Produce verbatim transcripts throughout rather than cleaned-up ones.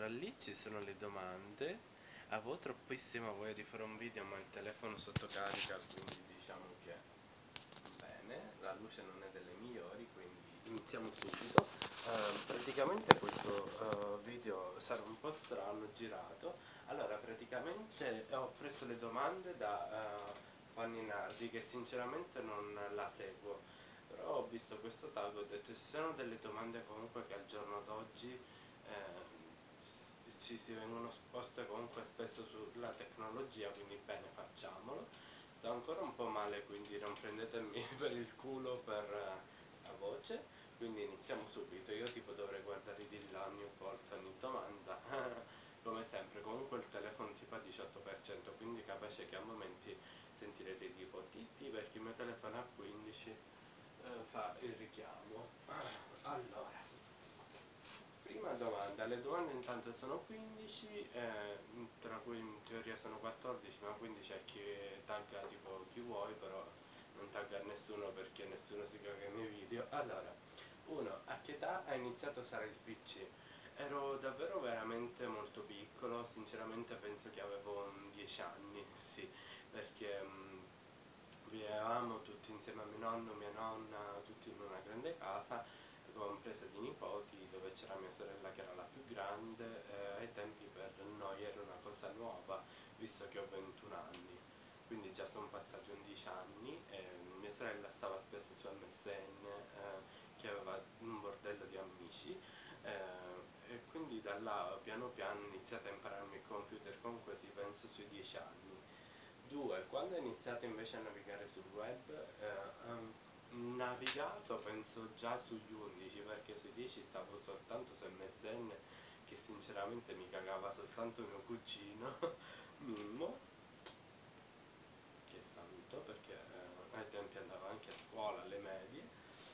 allora lì ci sono le domande. Avevo troppissima voglia di fare un video, ma il telefono sotto carica, quindi diciamo che bene, la luce non è delle migliori, quindi iniziamo subito. Uh, praticamente questo uh, video sarà un po' strano girato. Allora, praticamente ho preso le domande da uh, Fanny Nardi, che sinceramente non la seguo, però ho visto questo tag, ho detto ci sono delle domande comunque che al giorno d'oggi eh, ci si vengono poste comunque spesso sulla tecnologia, quindi bene, facciamolo. Sto ancora un po' male, quindi non prendetemi per il culo per uh, la voce, quindi iniziamo subito. Io tipo dovrei guardare i dillani ogni volta ogni domanda come sempre. Comunque il telefono tipo a diciotto per cento, quindi capace che a momenti sentirete tipo titti perché il mio telefono a quindici eh, fa il richiamo. Allora, prima domanda. Le domande intanto sono quindici, eh, tra cui in teoria sono quattordici, ma quindici è chi tagga tipo chi vuoi, però non tagga nessuno perché nessuno si caga nei video. Allora, uno, a che età ha iniziato a usare il P C? Ero davvero veramente molto piccolo, sinceramente penso che avevo dieci anni, sì, perché mh, vivevamo tutti insieme a mio nonno, mia nonna, tutti in una grande casa, compresa di nipoti, dove c'era mia sorella che era la più grande. Eh, ai tempi per noi era una cosa nuova, visto che ho ventuno anni, quindi già sono passati undici anni. E mia sorella stava spesso su M S N, eh, che aveva un bordello di amici, eh, e quindi da là piano piano ho iniziato a impararmi il computer, comunque si penso sui dieci anni. Due, quando ho iniziato invece a navigare sul web, eh, um, navigato penso già sugli undici, perché sui dieci stavo soltanto su M S N, che sinceramente mi cagava soltanto mio cugino Mimmo, che saluto perché eh, ai tempi andava anche a scuola alle medie.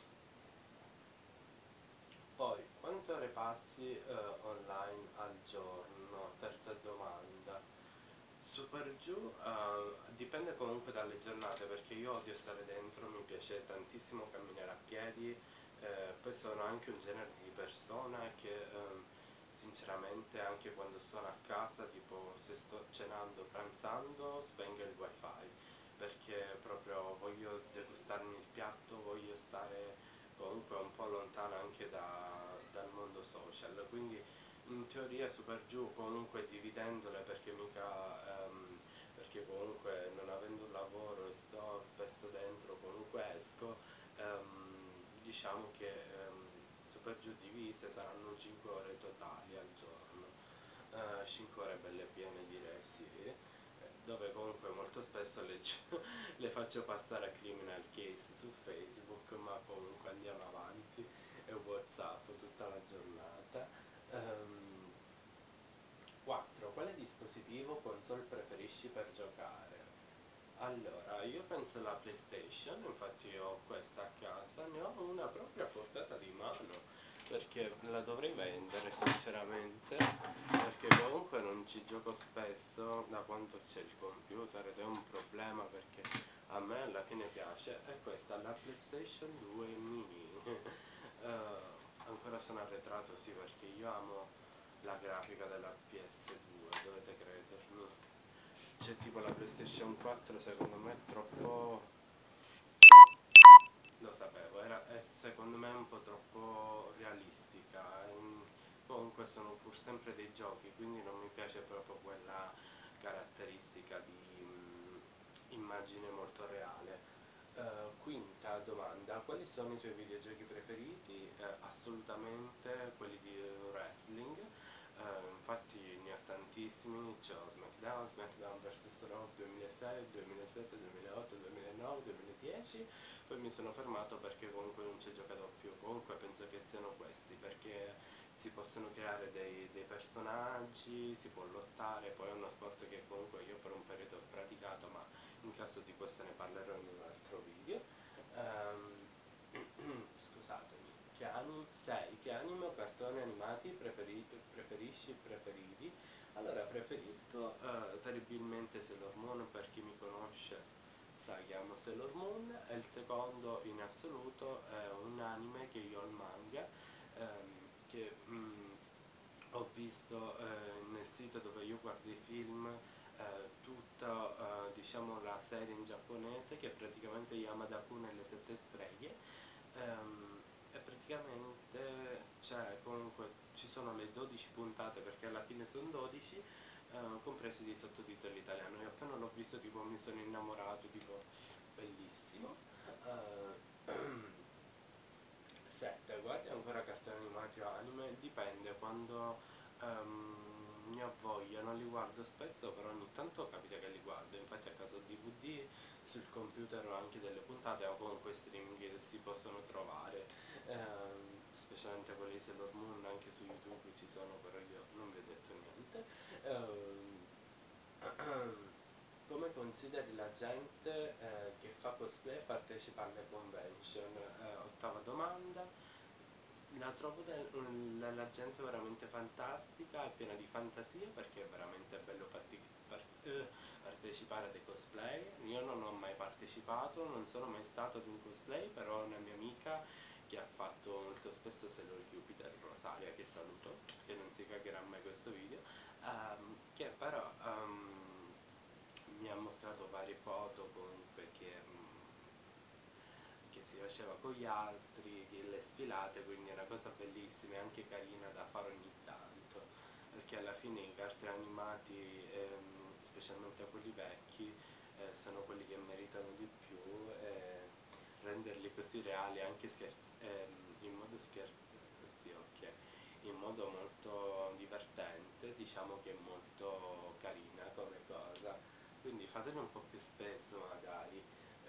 Poi, quante ore passi eh, online al giorno? Terza domanda. Super giù, eh, dipende comunque dalle giornate, perché io odio stare dentro, mi piace tantissimo camminare a piedi, eh, poi sono anche un genere di persona che ehm, sinceramente anche quando sono a casa, tipo se sto cenando, pranzando, spengo il wifi, perché proprio voglio degustarmi il piatto, voglio stare comunque un po' lontana anche da, dal mondo social, quindi in teoria super giù, comunque dividendole, perché mica ehm, perché comunque non avendo un lavoro e sto spesso dentro, comunque esco, ehm, diciamo che ehm, super giù divise saranno cinque ore totali al giorno, eh, cinque ore belle piene, direi, sì, eh, dove comunque molto spesso le, le faccio passare a Criminal Case su Facebook, ma comunque andiamo avanti, e WhatsApp tutta la giornata. Um, quattro. Quale dispositivo console preferisci per giocare? Allora, io penso la PlayStation, infatti ho questa a casa, ne ho una proprio a portata di mano, perché la dovrei vendere sinceramente, perché comunque non ci gioco spesso da quando c'è il computer, ed è un problema perché a me alla fine piace. E questa è la PlayStation due mini. Eh, ancora sono arretrato, sì, perché io amo la grafica della P S due, dovete credermi. C'è tipo la PlayStation quattro, secondo me è troppo, lo sapevo, era, è, secondo me è un po' troppo realistica. Mm, comunque sono pur sempre dei giochi, quindi non mi piace proprio quella caratteristica di mm, immagine molto reale. Uh, quinta domanda, quali sono i tuoi videogiochi preferiti? Uh, assolutamente quelli di wrestling. Uh, infatti ne ho tantissimi, c'ho SmackDown, SmackDown versus. Raw duemilasei, duemilasette, duemilaotto, duemilanove, duemiladieci. Poi mi sono fermato perché comunque non ci ho giocato più. Comunque penso che siano questi, perché si possono creare dei, dei personaggi, si può lottare, poi è uno sport che comunque io per un periodo ho praticato, ma in caso di questo ne parlerò in un altro video. Um, scusatemi. Che anime, sei, che anime o cartoni animati preferi, preferisci, preferivi? Allora, preferisco uh, terribilmente Sailor Moon, per chi mi conosce sa che amo Sailor Moon, e il secondo in assoluto è un anime che io ho il manga, ehm, che mm, ho visto eh, nel sito dove io guardo i film eh, tutta eh, diciamo la serie in giapponese, che è praticamente Yamada-kun e le sette streghe. Ehm, e praticamente c'è comunque ci sono le dodici puntate, perché alla fine sono dodici, eh, compresi dei sottotitoli italiani. E appena l'ho visto tipo mi sono innamorato, tipo bellissimo. Eh, sette, guardi ancora cartoni animati o anime? Dipende, quando ehm, ne ho voglia, non li guardo spesso, però ogni tanto capita che li guardo. Infatti a caso D V D sul computer ho anche delle puntate, o comunque streaming che si possono trovare, ehm, specialmente quelli di Sailor Moon, anche su YouTube ci sono, però io non vi ho detto niente. Ehm, Come consideri la gente eh, che fa cosplay e partecipa alle convention? Eh, ottava domanda. La trovo de- la, la gente veramente fantastica, è piena di fantasia, perché è veramente bello parti- par- eh, partecipare a dei cosplay. Io non ho mai partecipato, non sono mai stato ad un cosplay, però ho una mia amica che ha fatto molto spesso Sailor Jupiter, Rosaria, che saluto, che non si cagherà mai questo video, ehm, che però ehm, mi ha mostrato varie foto comunque che, mm, che si faceva con gli altri, che le sfilate, quindi è una cosa bellissima e anche carina da fare ogni tanto, perché alla fine i cartoni animati, ehm, specialmente quelli vecchi, eh, sono quelli che meritano di più, e renderli così reali, anche scherz- ehm, in modo scherzo, sì, ok, in modo molto divertente, diciamo che è molto carina come cosa, quindi fatelo un po' più spesso magari.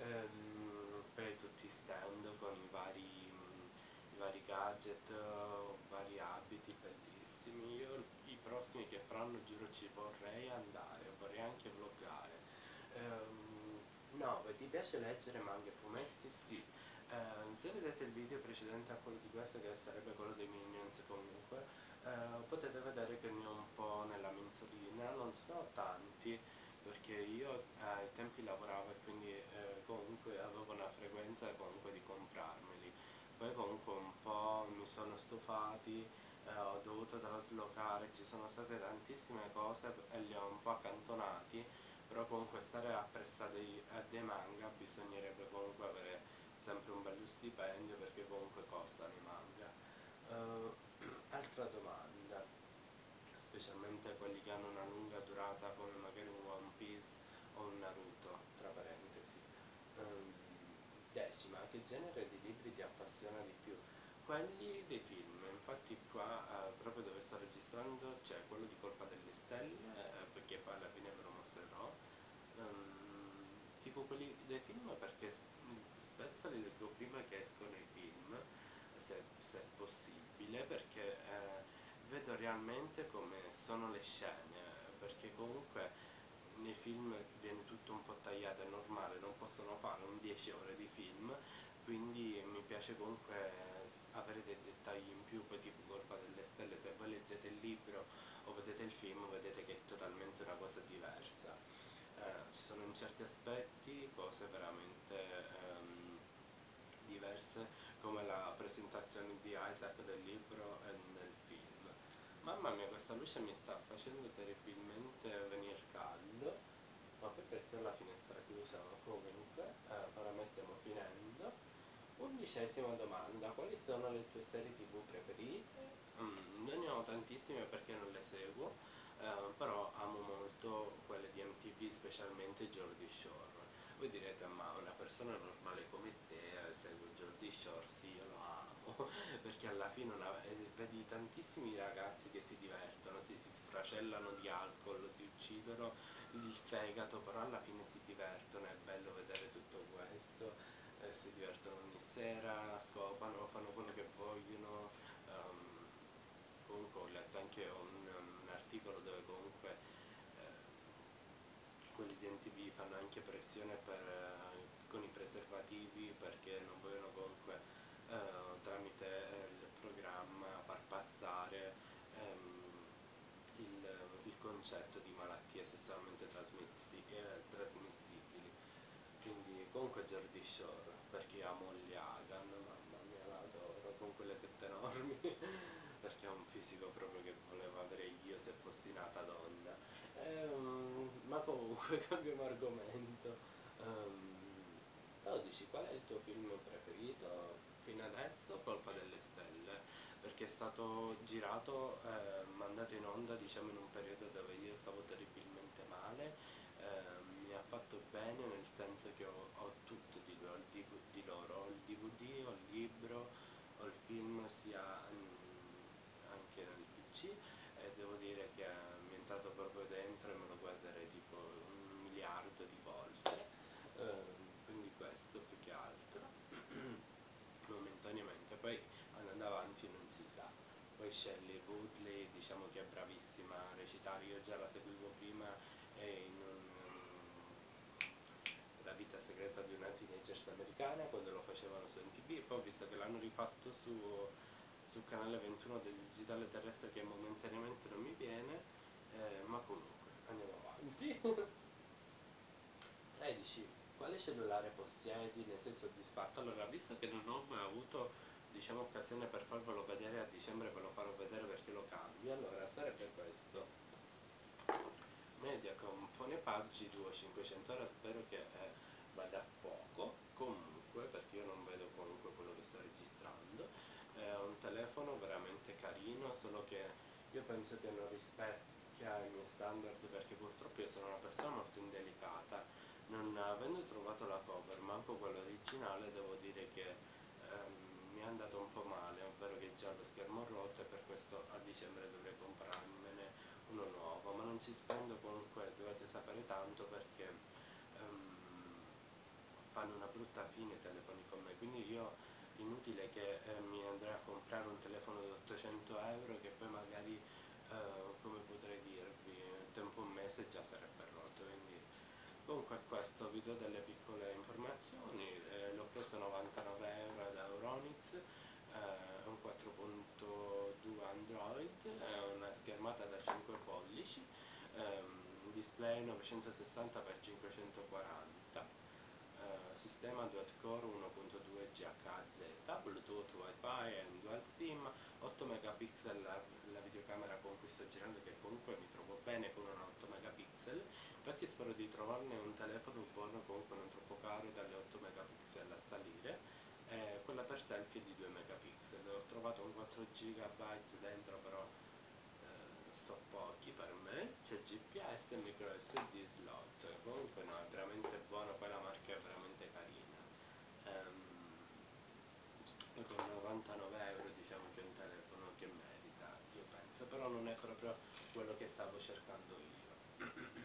Ehm, poi tutti i stand con i vari, i vari gadget, uh, vari abiti bellissimi. Io i prossimi che faranno giuro ci vorrei andare, vorrei anche vloggare. Ehm, no, ti piace leggere manga e fumetti? Sì. Ehm, se vedete il video precedente a quello di questo, che sarebbe quello dei Minions comunque, eh, potete vedere che ne ho un po' nella mensolina, non sono tanti, perché io eh, ai tempi lavoravo e quindi eh, comunque avevo una frequenza comunque di comprarmeli. Poi comunque un po' mi sono stufati, eh, ho dovuto traslocare, ci sono state tantissime cose e li ho un po' accantonati, però comunque stare appresso a dei, a dei manga bisognerebbe comunque avere sempre un bello stipendio, perché comunque costano i manga. Uh, altra domanda, specialmente quelli che hanno una lunga durata come magari un One Piece o un Naruto, tra parentesi. Ehm, Decima, che genere di libri ti appassiona di più? Quelli dei film, infatti qua eh, proprio dove sto registrando c'è quello di Colpa delle Stelle, eh, perché poi alla fine ve lo mostrerò. Ehm, tipo quelli dei film, perché s- spesso li leggo prima che escono i film, se, se è possibile, perché eh, vedo realmente come sono le scene, perché comunque nei film viene tutto un po' tagliato, è normale, non possono fare un dieci ore di film, quindi mi piace comunque s- avere dei dettagli in più. Poi tipo Colpa delle Stelle, se voi leggete il libro o vedete il film vedete che è totalmente una cosa diversa. Eh, ci sono in certi aspetti cose veramente ehm, diverse, come la presentazione di Isaac del libro e nel film. Mamma mia, questa luce mi sta facendo terribilmente venire caldo, ma poi perché ho la finestra chiusa? Ma comunque, eh, oramai stiamo finendo. Undicesima domanda, quali sono le tue serie tv preferite? Mm, io ne ho tantissime perché non le seguo, eh, però amo molto quelle di M T V, specialmente Jordi Shore. Voi direte, ma una persona normale come te eh, segue Jordi Shore? Sì, io lo amo, perché alla fine una- eh, vedi tantissimi ragazzi che si divertono, si, si sfracellano di alcol, si uccidono il fegato, però alla fine si divertono, è bello vedere tutto questo, eh, si divertono ogni sera, scopano, fanno quello che vogliono. ehm, Comunque ho letto anche un, un articolo dove comunque eh, quelli di N T V fanno anche pressione per, eh, con i preservativi, perché non vogliono comunque eh, tramite eh, il programma far passare ehm, il, il concetto di malattie sessualmente trasmissi- eh, trasmissibili. Quindi comunque Jordi Shore, perché amo Molly Hagan, mamma mia, la adoro con quelle tette enormi. perché è un fisico proprio che volevo avere io se fossi nata donna. Ehm, ma comunque cambiamo argomento. Ehm, dodici, qual è il tuo film preferito fino adesso? Colpa delle stelle, perché è stato girato, eh, mandato in onda diciamo in un periodo dove io stavo terribilmente male. Eh, mi ha fatto bene nel senso che ho, ho tutto di, lo- di- di loro, ho il D V D, ho il libro, ho il film sia mm, anche nel P C, e devo dire che mi è entrato proprio dentro e me lo guarderei tipo un miliardo di volte. Ehm, quindi questo più che altro momentaneamente, poi andando avanti non si sa. Poi Shelley Woodley diciamo che è bravissima a recitare, io già la seguivo prima e in un, um, La vita segreta di una teenagers americana quando lo facevano su M T V, e poi ho visto che l'hanno rifatto su, sul canale ventuno del digitale terrestre che momentaneamente non mi viene, eh, ma comunque andiamo avanti. tredici. Quale cellulare possiedi? Ne sei soddisfatto? Allora, visto che non ho mai avuto diciamo occasione per farvelo vedere, a dicembre ve lo farò vedere perché lo cambio. Allora, sarebbe questo: Mediacom Phonepad G Duo cinquecento. Ora spero che eh, vada poco, comunque, perché io non vedo comunque quello che sto registrando. È un telefono veramente carino, solo che io penso che non rispecchia i miei standard, perché purtroppo io sono una persona molto indelicata. Non avendo trovato la cover, manco quella originale, devo dire che ehm, mi è andato un po' male, ovvero che già lo schermo rotto, e per questo a dicembre dovrei comprarmene uno nuovo, ma non ci spendo, comunque dovete sapere tanto, perché ehm, fanno una brutta fine i telefoni con me, quindi io inutile che eh, mi andrei a comprare un telefono da ottocento euro che poi magari eh, come potrei dirvi, tempo un mese già sarebbe rotto. Quindi comunque questo vi do delle piccole informazioni. Eh, l'ho preso a novantanove euro da Euronix, eh, è un quattro punto due Android, è una schermata da cinque pollici, ehm, display novecentosessanta per cinquecentoquaranta, eh, sistema dual core uno punto due G H Z, Bluetooth, Wi-Fi e Dual SIM, otto megapixel la, la videocamera con cui sto girando, che comunque mi trovo bene con una otto megapixel. Infatti spero di trovarne un telefono buono, comunque non troppo caro, dalle otto megapixel a salire. Eh, quella per selfie è di due megapixel. Ho trovato un quattro giga dentro, però eh, so pochi per me. C'è G P S e micro S D slot. Comunque no, è veramente buono, poi la marca è veramente carina. Ehm, Poi con novantanove euro diciamo che è un telefono che merita, io penso, però non è proprio quello che stavo cercando io.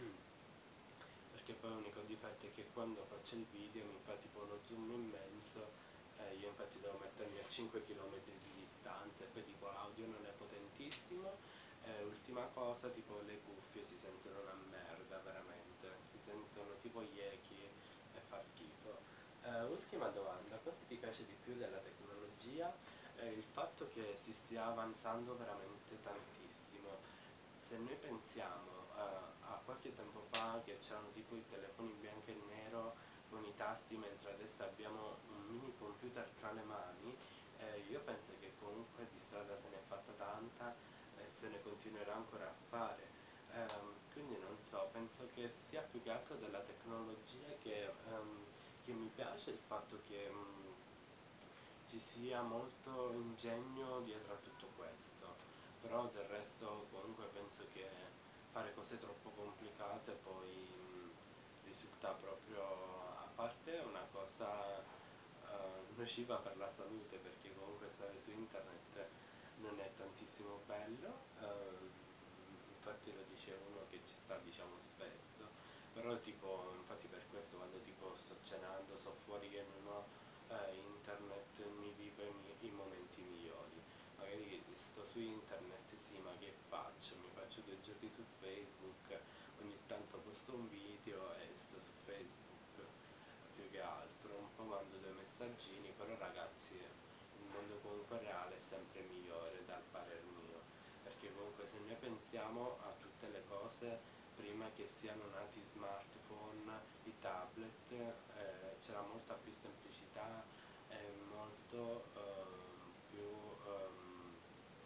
Perché poi l'unico difetto è che quando faccio il video mi fa tipo uno zoom immenso, eh, io infatti devo mettermi a cinque chilometri di distanza, e poi tipo l'audio non è potentissimo. Eh, ultima cosa, tipo le cuffie si sentono una merda, veramente, si sentono tipo Yeki e fa schifo. Eh, ultima domanda: cosa ti piace di più della tecnologia? Eh, il fatto che si stia avanzando veramente tantissimo. Se noi pensiamo a, a qualche tempo fa che c'erano tipo i telefoni in bianco e nero con i tasti, mentre adesso abbiamo un mini computer tra le mani, eh, io penso che comunque di strada se ne è fatta tanta e se ne continuerà ancora a fare. Ehm, quindi non so, penso che sia più che altro della tecnologia che, ehm, che mi piace il fatto che mh, ci sia molto ingegno dietro a tutto questo, però del resto comunque penso che fare cose troppo complicate poi mh, risulta proprio, a parte una cosa eh, nociva per la salute, perché comunque stare su internet non è tantissimo bello, ehm, infatti lo dice uno che ci sta diciamo spesso, però tipo infatti per questo quando tipo sto cenando, so fuori che non ho eh, internet, mi vivo i, mi- i momenti migliori. Magari sto su internet, sì, ma che faccio? Mi faccio due giochi su Facebook, ogni tanto posto un video e sto su Facebook, più che altro, un po' mando due messaggini, però ragazzi il mondo comunque reale è sempre migliore dal parer mio, perché comunque se noi pensiamo a tutte le cose prima che siano nati i smartphone, i tablet, eh, c'era molta più semplicità e molto ehm, più ehm,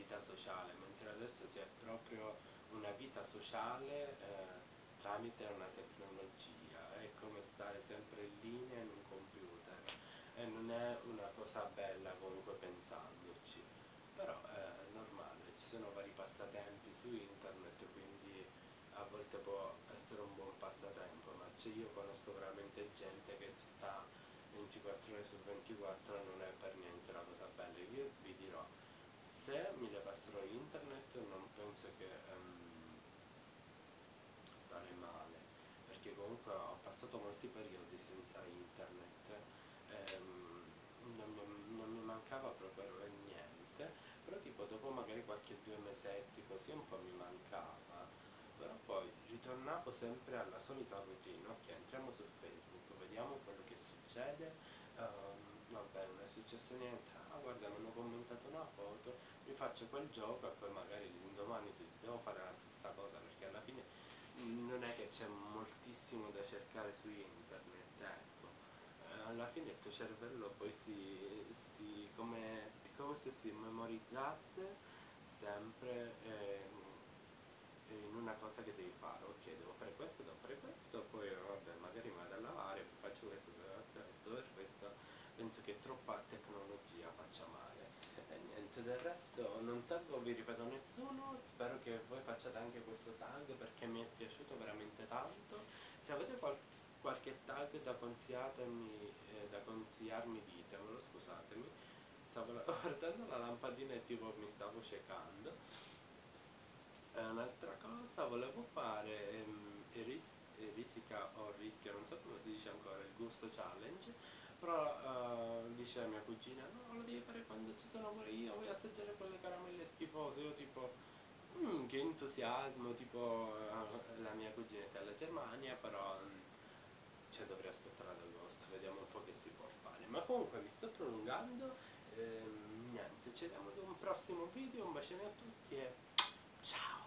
vita sociale, mentre adesso si è proprio una vita sociale eh, tramite una tecnologia, è come stare sempre in linea in un computer e non è una cosa bella comunque pensandoci, però è normale, ci sono vari passatempi su internet, quindi a volte può essere un buon passatempo, ma c'è, io conosco veramente gente che sta ventiquattro ore su ventiquattro, non è per niente una cosa bella. Io vi dirò, se mi levassero internet non penso che ehm, stare male, perché comunque ho passato molti periodi senza internet, ehm, non, mi, non mi mancava proprio niente, però tipo dopo magari qualche due mesetti così un po' mi mancava, però poi ritornavo sempre alla solita routine, ok, entriamo su Facebook, vediamo quello che succede, ehm, vabbè non è successo niente, ah guarda mi hanno commentato una foto, mi faccio quel gioco e poi magari l'indomani devo fare la stessa cosa, perché alla fine non è che c'è moltissimo da cercare su internet, ecco. Eh, alla fine il tuo cervello poi si, si come, è come se si memorizzasse sempre ehm, in una cosa che devi fare, ok, devo fare questo, devo fare questo, poi vabbè magari mi vado a lavare, poi faccio questo, poi faccio questo, per questo penso che troppa tecnologia faccia male. E niente, del resto non taggo, vi ripeto, nessuno, spero che voi facciate anche questo tag perché mi è piaciuto veramente tanto. Se avete qual- qualche tag da consigliarmi, eh, da consigliarmi ditemelo, scusatemi, stavo la- guardando la lampadina e tipo mi stavo cecando. Eh, un'altra cosa volevo fare ehm, il ris- il risica o rischio, non so come si dice ancora, il gusto challenge, però eh, dice mia cugina no, lo devi fare quando ci sono pure io, voglio assaggiare quelle caramelle schifose, io tipo "Mm, che entusiasmo", tipo eh, la mia cuginetta è alla Germania, però mm, cioè dovrei aspettare ad agosto, vediamo un po' che si può fare, ma comunque mi sto prolungando, ehm, niente, ci vediamo ad un prossimo video, un bacione a tutti e ciao!